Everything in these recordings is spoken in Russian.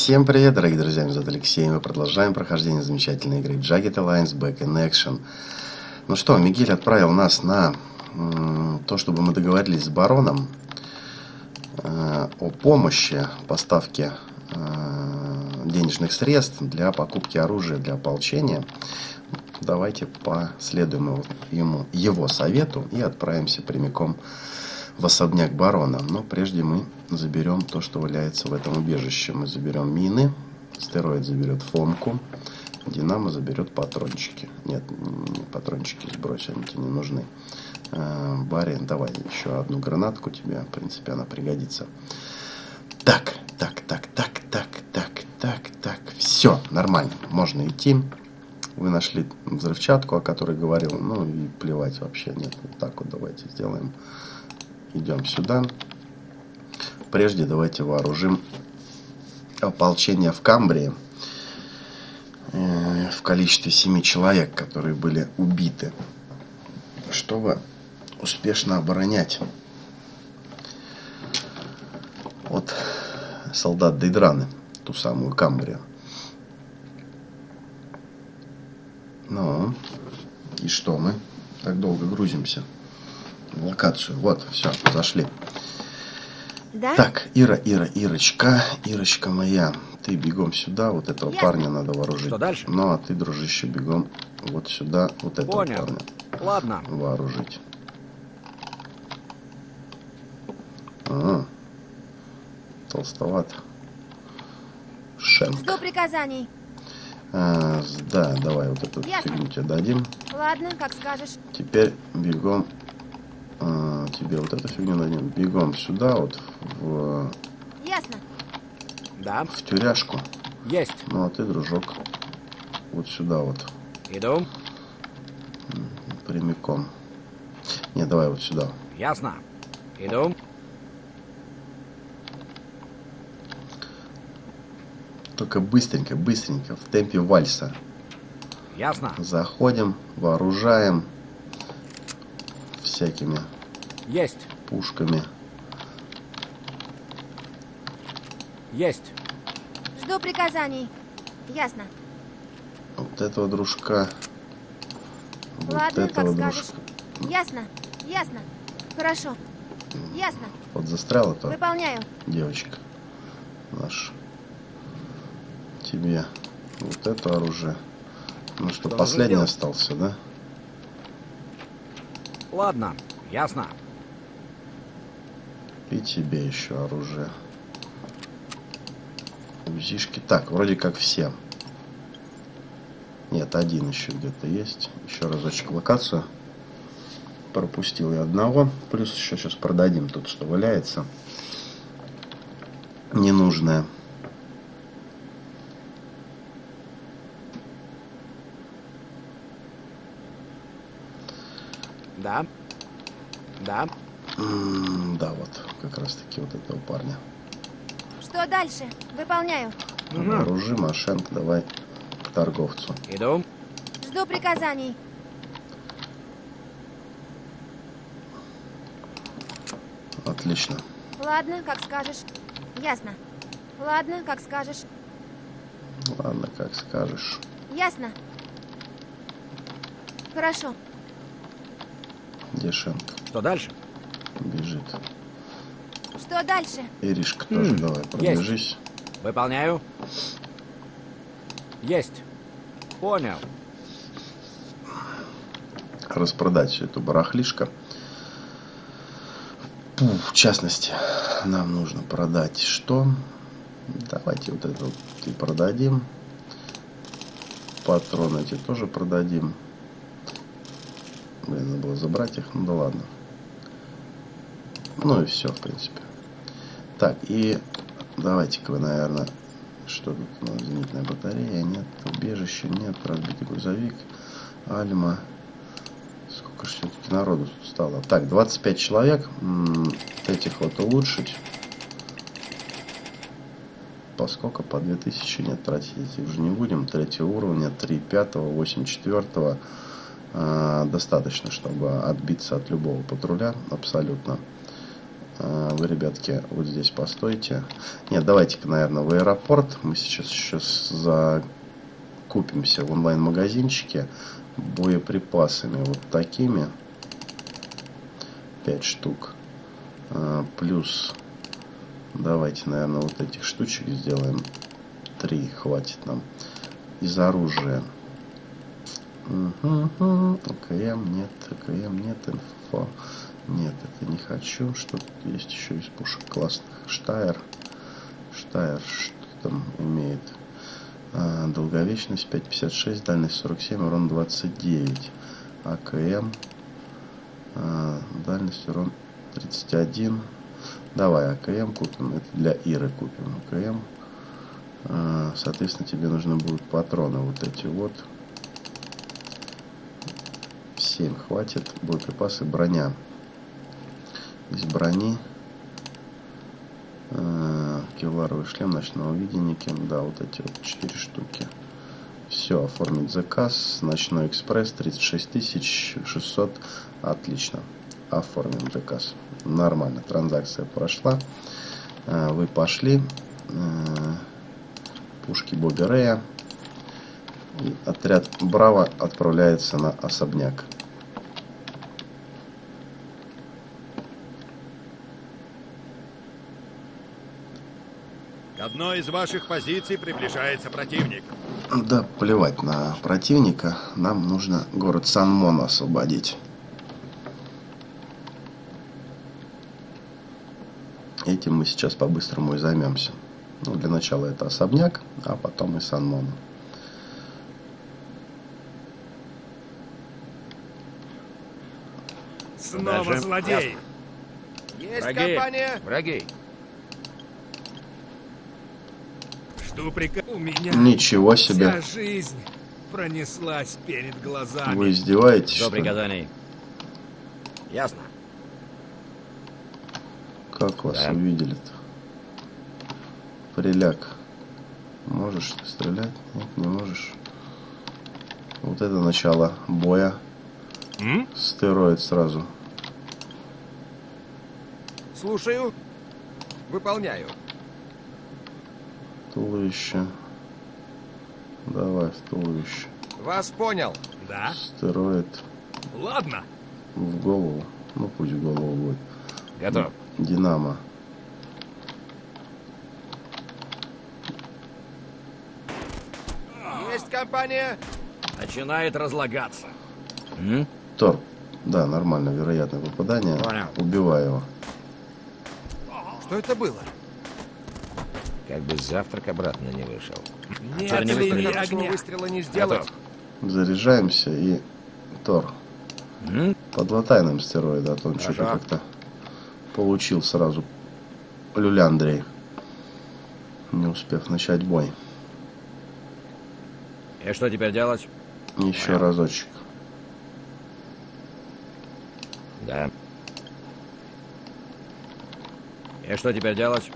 Всем привет, дорогие друзья, меня зовут Алексей, мы продолжаем прохождение замечательной игры Jagged Alliance Back in Action. Ну что, Мигель отправил нас на то, чтобы мы договорились с бароном о помощи поставки денежных средств для покупки оружия для ополчения. Давайте последуем его совету и отправимся прямиком в особняк барона. Но прежде мы заберем то, что валяется в этом убежище. Мы заберем мины, стероид заберет фомку, Динамо заберет патрончики. Нет, патрончики сбрось, они тебе не нужны. Барин, давай еще одну гранатку тебе, в принципе, она пригодится. Так. Все, нормально, можно идти. Вы нашли взрывчатку, о которой говорил. Ну и плевать вообще нет. Вот так вот давайте сделаем. Идем сюда. Прежде давайте вооружим ополчение в Камбрии в количестве 7 человек, которые были убиты, чтобы успешно оборонять от солдат Дейдраны ту самую Камбрию. Ну, и что мы так долго грузимся в локацию? Вот, все, зашли. Да? Так, Ирочка моя, ты бегом сюда, вот этого парня надо вооружить. Что дальше? Ну, а ты, дружище, бегом вот сюда, вот этого парня Ладно. вооружить. Толстовато. Шенк. Жду приказаний. Да, давай вот эту фигню тебе дадим. Ладно, как скажешь. Теперь бегом. Тебе вот эту фигню дадим. Бегом сюда, вот Ясно. Да. в тюряшку. Есть. Ну, а ты, дружок, вот сюда вот. Иду. Прямиком. Не, давай вот сюда. Ясно. Иду. Только быстренько, в темпе вальса. Ясно. Заходим, вооружаем всякими Есть. пушками. Есть. Жду приказаний. Ясно. Вот этого дружка. Вот Ладно, этого как дружка. скажешь. Ясно. Ясно. Хорошо. Ясно. Вот застряла-то Выполняю. девочка наш. Тебе вот это оружие. Ну что, последний остался, да? Ладно. Ясно. И тебе еще оружие. УЗИшки. Так, вроде как все. Нет, один еще где-то есть. Еще разочек локацию. Пропустил я одного. Плюс еще сейчас продадим тут, что валяется. Ненужное. Да. Да. Да, вот. Как раз таки вот этого парня. Что дальше? Выполняю. Вооружи, Машенко, давай к торговцу. Иду. Жду приказаний. Отлично. Ладно, как скажешь. Ясно. Ладно, как скажешь. Ладно, как скажешь. Ясно. Хорошо. Где Шенк? Что дальше? Бежит. Что дальше? Иришка тоже давай, пробежись. Выполняю. Есть. Понял. Распродать всю эту барахлишко. В частности, нам нужно продать что? Давайте вот это вот и продадим. Патроны эти тоже продадим. Блин, надо было забрать их, ну да ладно. Ну и все, в принципе. Так, и давайте-ка вы, наверное, что тут у нас? Зенитная батарея, нет, убежище, нет, разбитый грузовик, Альма. Сколько же все-таки народу тут стало? Так, 25 человек. Этих вот улучшить. Поскольку по 2000 нет, тратить их уже не будем. 3 уровня, 3 5-го, 8 4-го. Достаточно, чтобы отбиться от любого патруля, абсолютно. Вы, ребятки, вот здесь постойте. Нет, давайте-ка, наверное, в аэропорт. Мы сейчас закупимся в онлайн-магазинчике боеприпасами вот такими. 5 штук. Плюс давайте, наверное, вот этих штучек сделаем. 3 хватит нам. Из оружия. АКМ нет, инфо. Нет, это не хочу. Что тут есть еще из пушек классных? Штайр, что там имеет? Долговечность 5,56, дальность 47, урон 29. АКМ. Дальность урон 31. Давай АКМ купим. Это для Иры купим. АКМ. Соответственно, тебе нужны будут патроны вот эти вот. 7 хватит. Боеприпасы, броня. Из брони. Кевларовый шлем ночного видения. Да, вот эти вот 4 штуки. Все, оформить заказ. Ночной экспресс 36 600. Отлично. Оформим заказ. Нормально. Транзакция прошла. Вы пошли. Пушки Бобби Рэя. И отряд Браво отправляется на особняк. К одной из ваших позиций приближается противник. Да, плевать на противника. Нам нужно город Сан-Мон освободить. Этим мы сейчас по-быстрому и займемся. Ну, для начала это особняк, а потом и Сан-Мон. Снова Даже злодей. Есть Враги! компания. Враги! Жду приказ. У меня Ничего себе. вся жизнь пронеслась перед глазами. Вы издеваетесь, До что ли? приказаний. Ясно. Как вас Да. увидели-то? Приляг. Можешь ты стрелять? Нет, не можешь. Вот это начало боя. Стероид сразу. Слушаю. Выполняю. Туловище. Давай в туловище. Вас понял. Да? Стероид Ладно. в голову. Ну пусть в голову будет. Готов. Динамо. Есть компания. Начинает разлагаться. Тор. Да, нормально, вероятное попадание. Понял. Убиваю его. Что это было? Как бы завтрак обратно не вышел. Нет, Теперь не линии выстрелить. огня. Выстрела не сделать. Готов. Заряжаемся и... Тор. Подлатай нам стероида, а то он что-то Хорошо. как-то получил сразу люляндрей, не успев начать бой. И что теперь делать? Еще Понял. разочек. Да. И что теперь делать?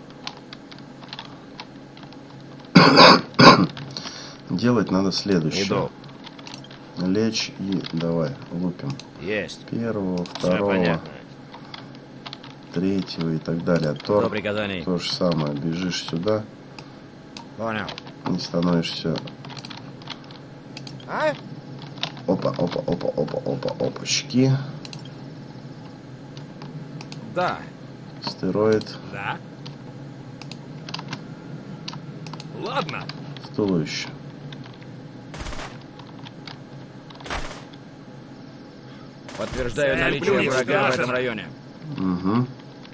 Делать надо следующее. Иду. Лечь и давай, лупим. Есть. Первого, Все второго, понятно. третьего и так далее. До Тор, приказаний. то же самое. Бежишь сюда, Понял. не становишься... А? Опа, опа, опа, опа, опа, опачки. Да. Стероид Да. Ладно. в туловище. Подтверждаю Цель наличие плюс врага в уничтожен. этом районе. Угу.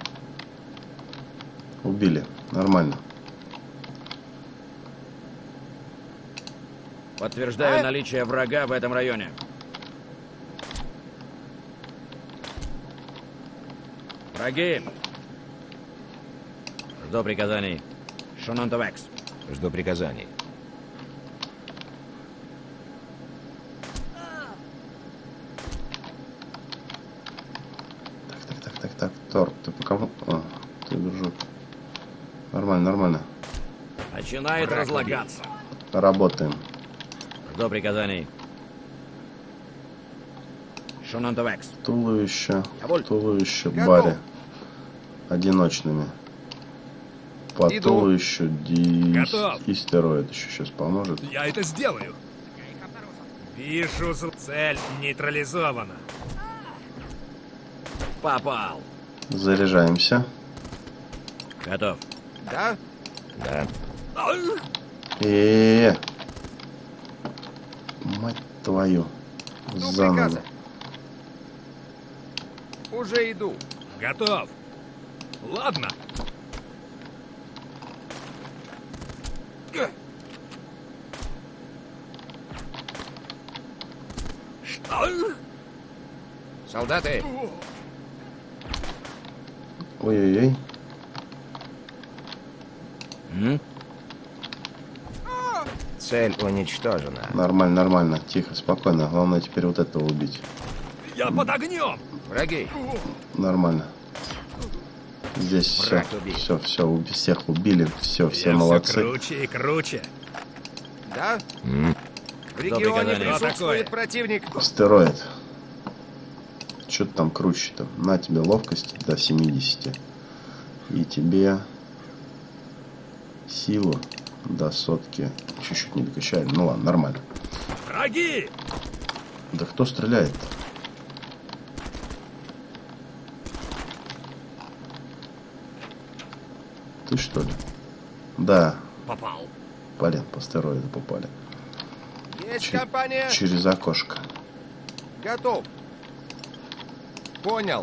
Убили. Нормально. Подтверждаю наличие врага в этом районе. Враги! Жду приказаний. Шононтовекс. Жду приказаний. Так, Тор, ты по кому? О, ты, дружок. Нормально, нормально. Начинает разлагаться. Работаем. Жду приказаний. Шононтовекс. Туловище, Яволь. туловище, Готов. баре. одиночными. Патрул еще Готов. и стероид еще сейчас поможет. Я это сделаю. Вижу, цель нейтрализована. Попал. Заряжаемся. Готов. Да? Да. Мать твою. Жду Заново. приказа. Уже иду. Готов. Ладно. Что? Солдаты! Ой-ой-ой. М? Цель уничтожена. Нормально, нормально. Тихо, спокойно. Главное теперь вот этого убить. Я под огнем. Враги! Нормально. Здесь все, Враг убит. все, всех убили. Все Я молодцы. все круче и круче. Да? М? В регионе приказание. Что присутствует такое? противник. Астероид. Что ты там круче-то? На тебе ловкости до 70. И тебе силу до 100. Чуть-чуть не докачали. Ну ладно, нормально. Враги! Да кто стреляет? Ты что ли? Да, Попал. блин, по стероиду попали. Есть Че- компания. Через окошко. Готов. Понял.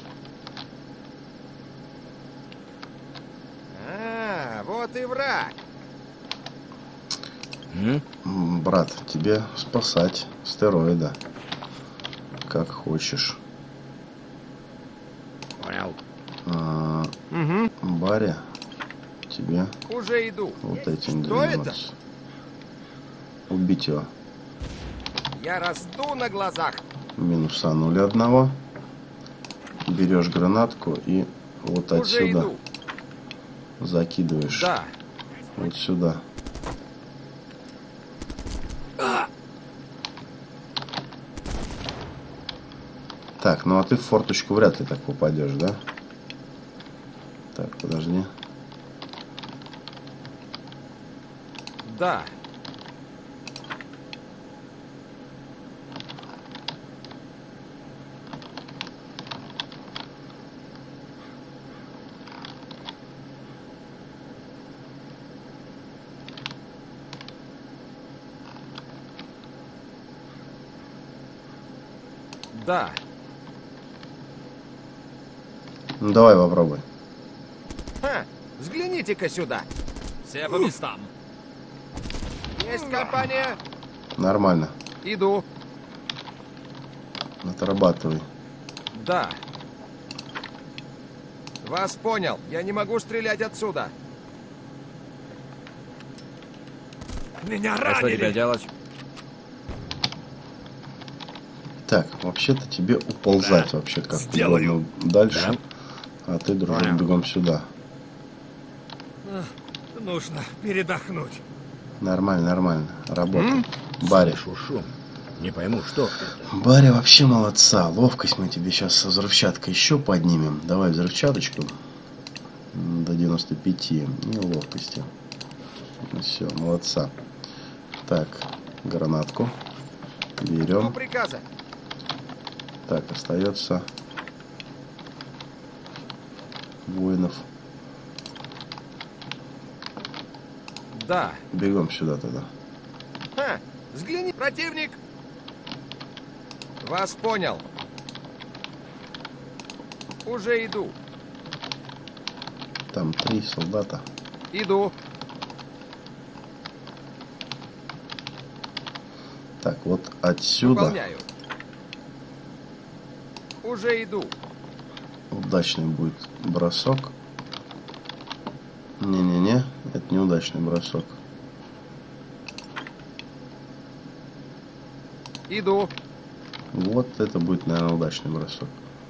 А, вот и враг. М? Брат, тебе спасать стероида. Как хочешь. Понял. Барри, тебе Уже иду. вот этим Что это? заниматься. Убить его. Я расту на глазах. Минусанули одного. Берешь гранатку и вот Уже отсюда иду. закидываешь. Да. Вот сюда. Так, ну а ты в форточку вряд ли так попадешь, да? Так, подожди. Да. Да. Ну давай попробуй. Ха, взгляните-ка сюда. Все по местам. Есть компания. Нормально. Иду. Отрабатывай. Да. Вас понял. Я не могу стрелять отсюда. Меня А что теперь ранили. делать? Так, вообще-то тебе уползать вообще как Сделаю. угодно дальше. А ты, дружок, Понял. бегом сюда. Нужно передохнуть. Нормально, нормально. Работай. Барри. Слышу шум. Не пойму, что это. Барри вообще молодца. Ловкость мы тебе сейчас со взрывчаткой еще поднимем. Давай взрывчаточку. До 95. И ловкости. Все, молодца. Так, гранатку. Жду Берем. приказа. Так, остается воинов. Да. Бегом сюда тогда. Ха, взгляни, противник. Вас понял. Уже иду. Там 3 солдата. Иду. Так, вот отсюда Выполняю. Уже иду. удачный будет бросок. Не-не-не, это неудачный бросок. Иду. Вот это будет, наверное, удачный бросок.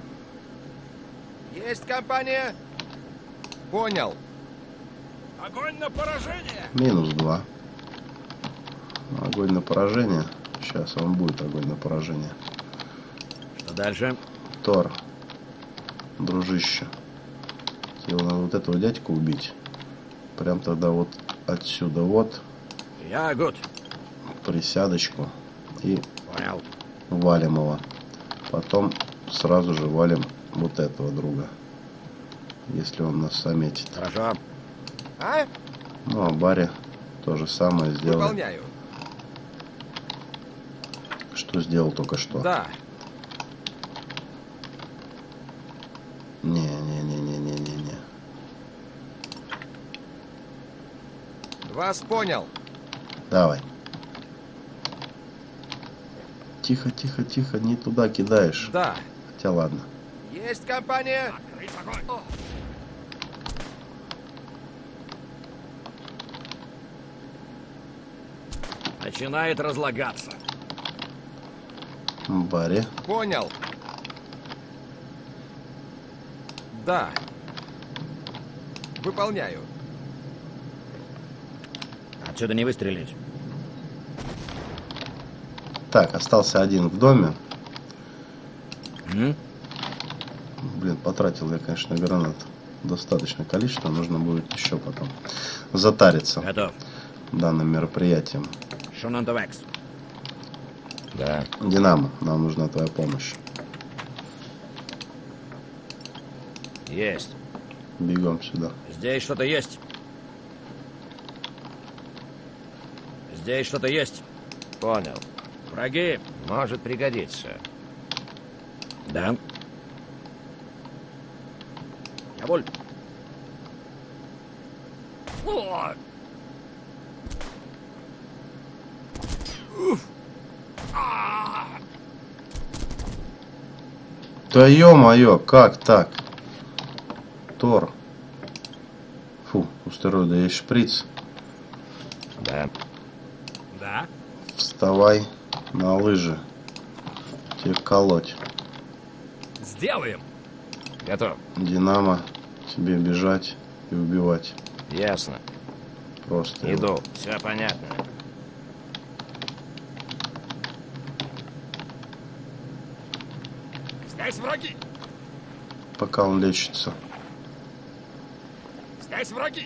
Есть компания. Понял. Огонь на поражение. -2. Огонь на поражение. Сейчас он будет огонь на поражение. Что дальше? Тор, дружище, Его надо вот этого дядьку убить. Прям тогда вот отсюда вот. Я гуд. Присядочку. И Понял. валим его. Потом сразу же валим вот этого друга. Если он нас заметит. Хорошо. А? Ну, а Барри то же самое сделает. Выполняю. Что сделал только что. Да. Не-не-не-не-не-не-не. Вас понял. Давай. Тихо, тихо, тихо, не туда кидаешь. Да. Хотя ладно. Есть компания. Начинает разлагаться. Барри. Понял. Да. Выполняю. Отсюда не выстрелить. Так, остался один в доме. М? Блин, потратил я, конечно, гранат. Достаточное количество. Нужно будет еще потом затариться Готов. данным мероприятием. Шонантовекс. Да. Динамо, нам нужна твоя помощь. Есть. Бегом сюда. Здесь что-то есть. Здесь что-то есть. Понял. Враги. Может пригодиться. Да. Я воль. О! Да ё-моё, как так? Тор. Фу, у стероида есть шприц. Да. Да. Вставай на лыжи. Тебе колоть. Сделаем. Готов. Динамо, тебе бежать и убивать. Ясно. Просто. его. Иду. Все понятно. Здесь враги! Пока он лечится. Здесь враги!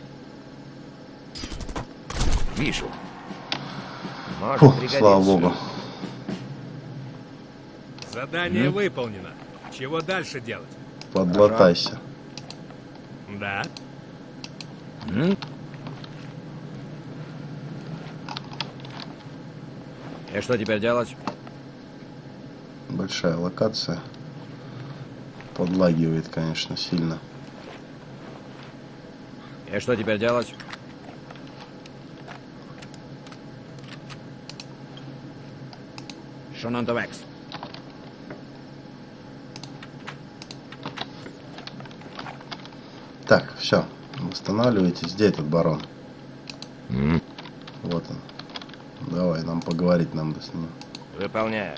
Вижу. Может Фу, пригодиться. слава богу. Задание выполнено. Чего дальше делать? Подлатайся. Да. М? И что теперь делать? Большая локация. Подлагивает, конечно, сильно. И что теперь делать? Шонантовекс. Так, все. Восстанавливайтесь. Где этот барон? М, Вот он. Давай, нам поговорить надо с ним. Выполняю.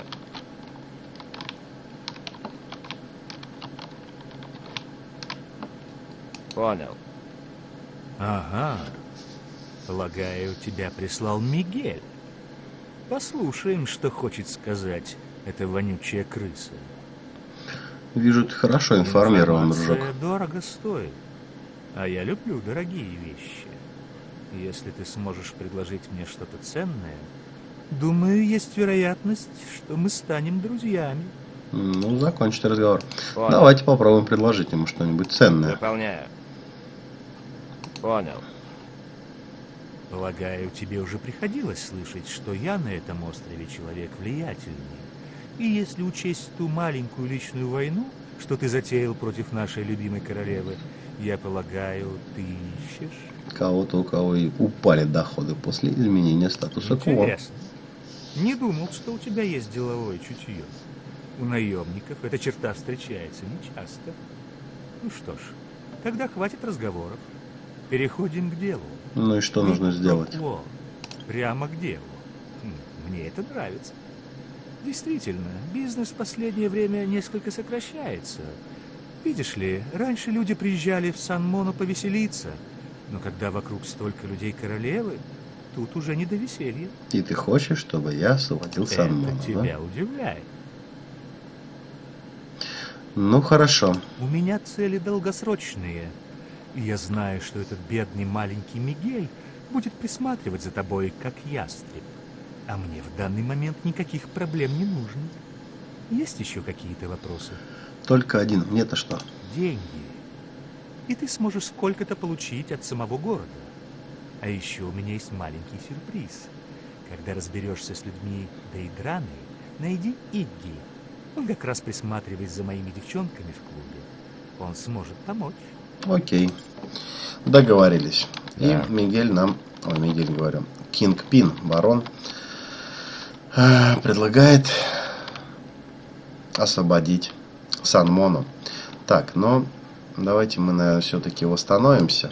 Понял. Ага. Полагаю, тебя прислал Мигель. Послушаем, что хочет сказать эта вонючая крыса. Вижу, ты хорошо информирован, дружок. Информация дорого стоит. А я люблю дорогие вещи. Если ты сможешь предложить мне что-то ценное, думаю, есть вероятность, что мы станем друзьями. Ну, закончите разговор. Понял. Давайте попробуем предложить ему что-нибудь ценное. Выполняю. Понял. Полагаю, тебе уже приходилось слышать, что я на этом острове человек влиятельный. И если учесть ту маленькую личную войну, что ты затеял против нашей любимой королевы, я полагаю, ты ищешь? Кого-то, у кого и упали доходы после изменения статуса кво. Интересно. Не думал, что у тебя есть деловое чутье. У наемников эта черта встречается нечасто. Ну что ж, тогда хватит разговоров. Переходим к делу. Ну и что нужно сделать? О, прямо к делу. Мне это нравится. Действительно, бизнес в последнее время несколько сокращается. Видишь ли, раньше люди приезжали в Сан-Моно повеселиться, но когда вокруг столько людей королевы, тут уже не до веселья. И ты хочешь, чтобы я освободил Сан-Моно, Это да? тебя удивляет. Ну, хорошо. У меня цели долгосрочные. И я знаю, что этот бедный маленький Мигель будет присматривать за тобой, как ястреб. А мне в данный момент никаких проблем не нужно. Есть еще какие-то вопросы? Только один. Мне-то что? Деньги. И ты сможешь сколько-то получить от самого города. А еще у меня есть маленький сюрприз. Когда разберешься с людьми Дейдраны, найди Игги. Он как раз присматривает за моими девчонками в клубе. Он сможет помочь. Окей. Договорились. Да. И Мигель нам... Ой, Мигель говорю. Кингпин, барон, предлагает освободить Сан-Моно. Так, но давайте мы, наверное, все-таки восстановимся.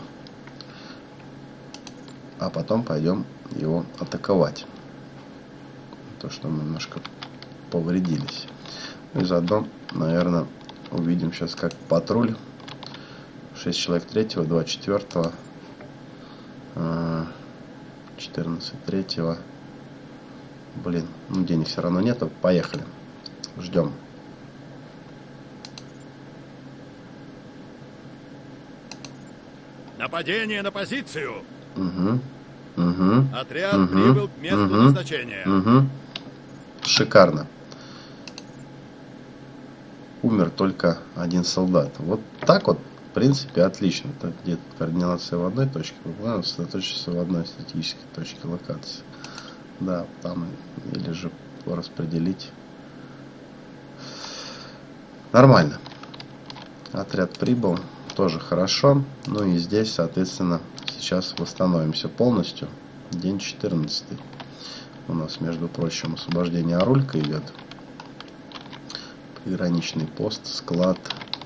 А потом пойдем его атаковать. То, что мы немножко повредились. И заодно, наверное, увидим сейчас, как патруль. 6 человек 3-го, 2 4-го, 14 3-го. Блин, ну денег все равно нету. Поехали. Ждем. Нападение на позицию. Угу. Угу. Отряд Мгм. прибыл к месту Мгм. назначения. Угу. Шикарно. Умер только один солдат. Вот так вот, в принципе, отлично. Так, где-то координация в одной точке, план сосредоточиться в одной стратегической точке локации. Да, там или же распределить. Нормально. Отряд прибыл. Тоже хорошо. Ну и здесь, соответственно, сейчас восстановимся полностью. День 14. У нас, между прочим, освобождение Арулька идет. Приграничный пост, склад.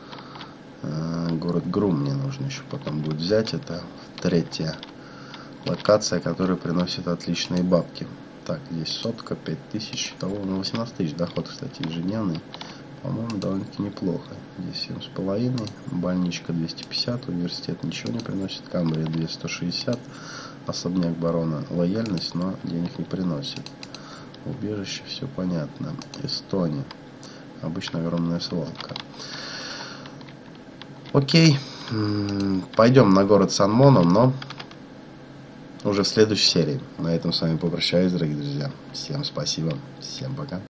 Город Грум мне нужно еще потом будет взять. Это 3-я локация, которая приносит отличные бабки. Так, здесь сотка, 5000. Того, 18 тысяч доход, кстати, ежедневный. По-моему, довольно-таки неплохо. Здесь 7,5. Больничка 250. Университет ничего не приносит. Камбрия 260. Особняк барона лояльность, но денег не приносит. Убежище, все понятно. Эстония. Обычно огромная свалка. Окей. Пойдем на город Сан-Моно, но уже в следующей серии. На этом с вами попрощаюсь, дорогие друзья. Всем спасибо. Всем пока.